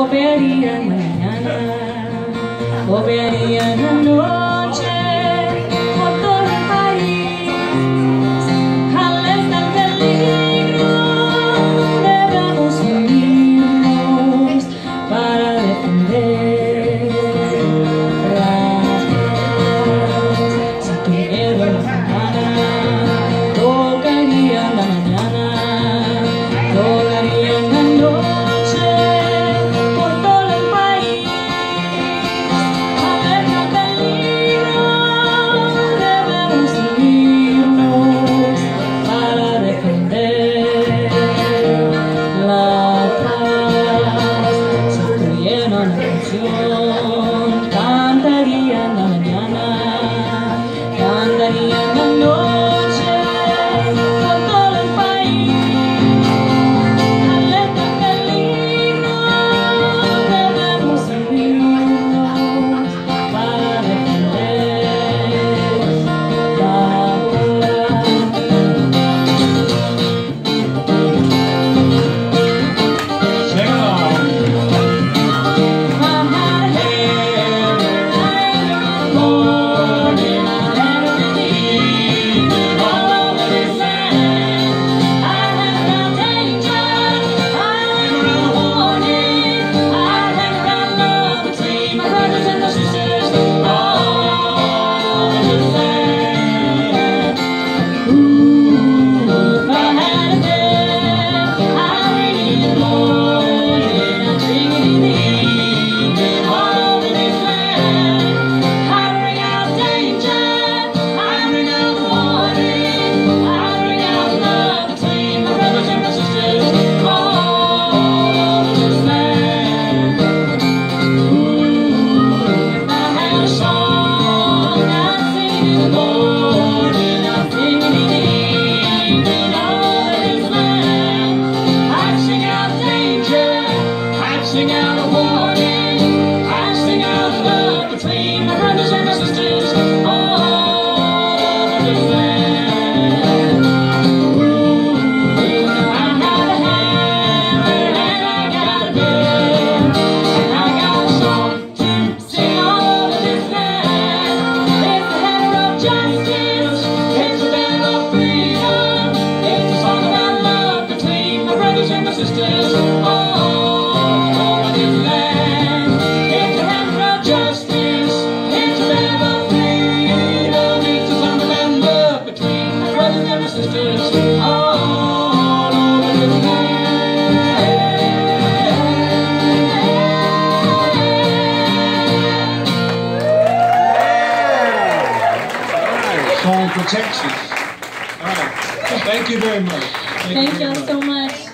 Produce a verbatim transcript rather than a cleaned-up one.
Volvería mañana, volvería en la noche por todo el país. Alerta al peligro, debemos unirnos para defender las paz. Si tu miedo en la mañana, tocaría en la mañana, tocaría en la noche. Cantaría en la mañana, cantaría en la noche por todo el país. Alerta peligro, debemos unirnos para defender la paz. Sing out a warning, I sing out love between my brothers and my sisters all over this land. Ooh, I got a hammer and I got a nail, and I got a song to sing all over this land. It's the hammer of justice, it's the bell of freedom, it's a song about love between my brothers and my sisters all song for Texas. All right. Thank you very much. Thank, Thank you all so much.